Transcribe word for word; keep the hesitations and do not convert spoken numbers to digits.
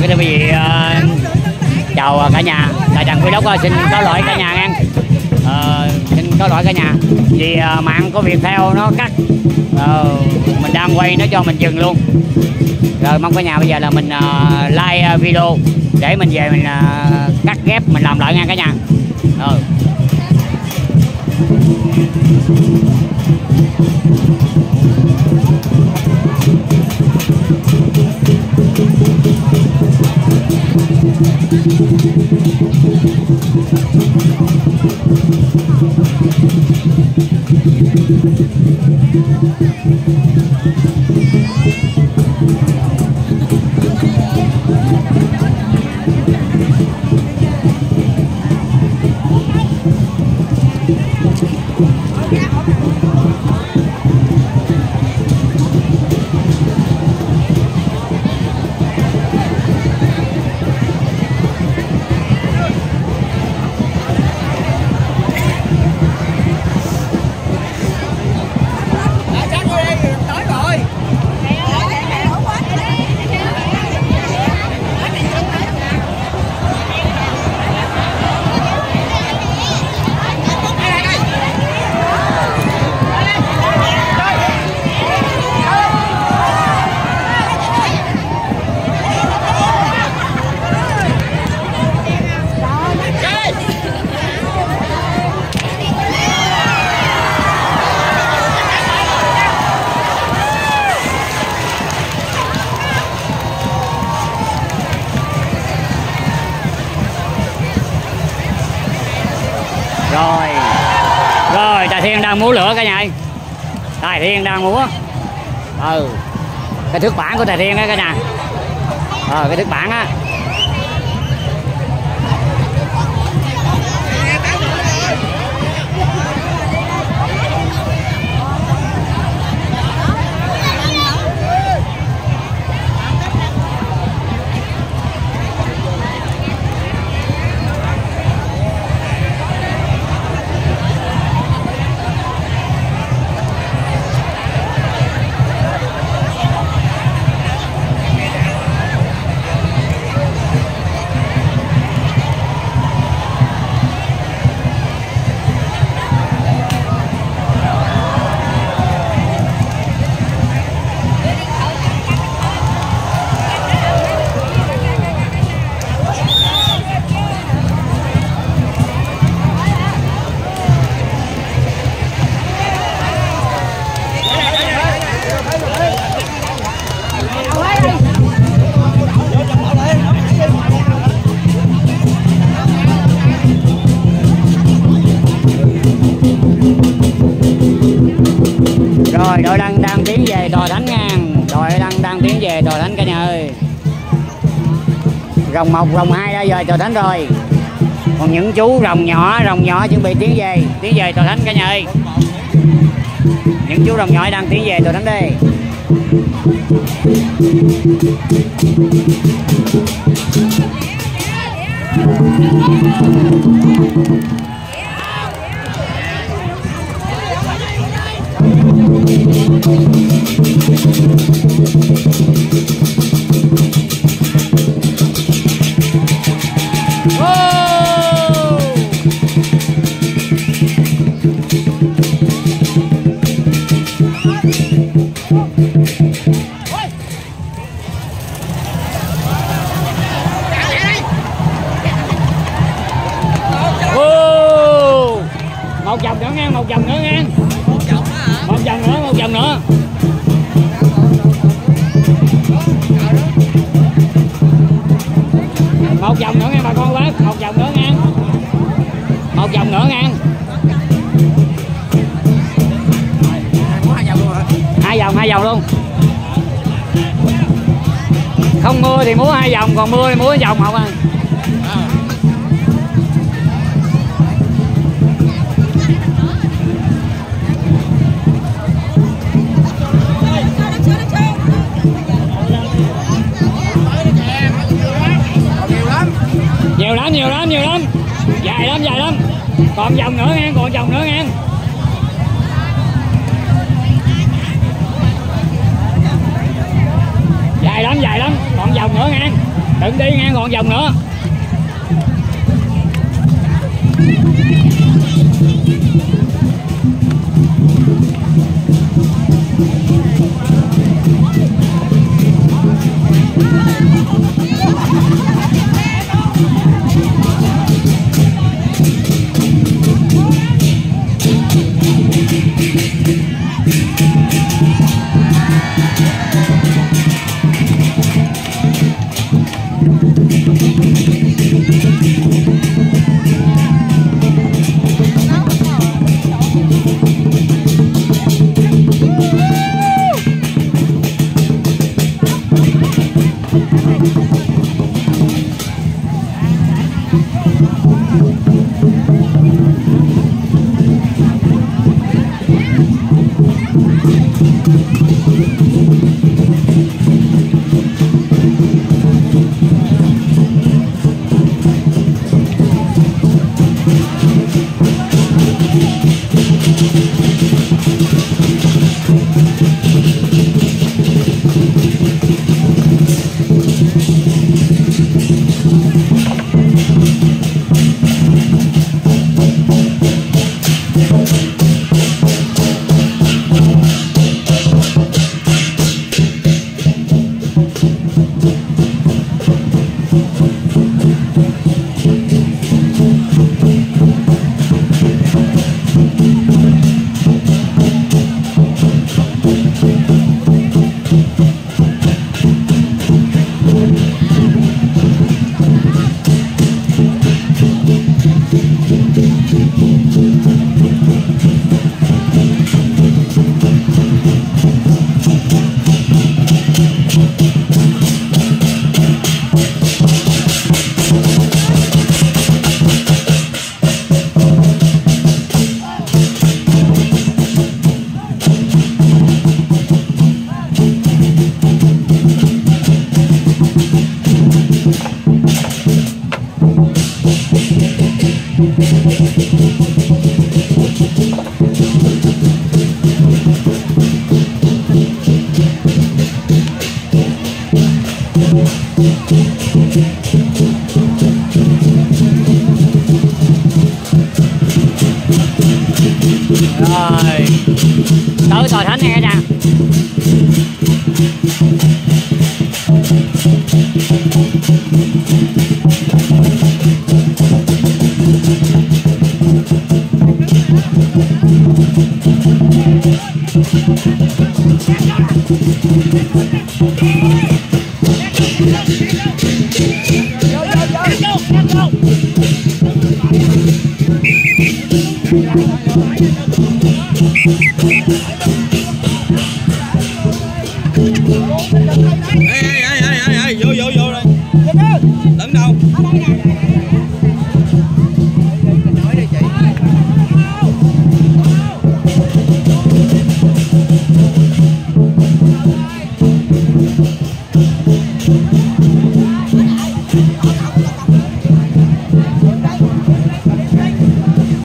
cái đơn vị uh, chào cả nhà. Đại Trần Vlog xin có lỗi cả nhà nha. Uh, xin có lỗi cả nhà vì uh, mạng của Viettel nó cắt, uh, mình đang quay nó cho mình dừng luôn. Rồi mong cả nhà bây giờ là mình uh, like uh, video để mình về mình uh, cắt ghép mình làm lại nha cả nhà. Rồi. Rồi, rồi Tài Thiên đang múa lửa cả nhà. Tài Thiên đang múa. Ừ, cái thước bản của Tài Thiên đó cả nhà. Ờ, cái thước bản á. Rồi đội đang đang tiến về Tòa Thánh ngang, đội đang đang tiến về Tòa Thánh cả nhà ơi. Rồng một, rồng hai đã về Tòa Thánh rồi. Còn những chú rồng nhỏ, rồng nhỏ chuẩn bị tiến về, tiến về Tòa Thánh cả nhà ơi. Những chú rồng nhỏ đang tiến về Tòa Thánh đây. Một vòng nữa ngang, một vòng nữa ngang. Một vòng nữa hả? Một vòng nữa, một vòng nữa. Một vòng nữa ngang bà con bác, một vòng nữa ngang. Một vòng nữa ngang. Hai vòng luôn hả? Hai vòng, hai vòng luôn. Không mưa thì múa hai vòng, còn mưa thì múa vòng không à. Nhiều lắm, nhiều lắm, nhiều lắm. Dài lắm, dài lắm. Còn vòng nữa ngang, còn vòng nữa ngang. Dài lắm, dài lắm. Còn vòng nữa ngang. đừng đi ngang ngọn vòng nữa. Rồi tới tòa thánh này cả nhà. Hãy subscribe cho kênh Ghiền Mì Gõ để không bỏ lỡ những video hấp dẫn.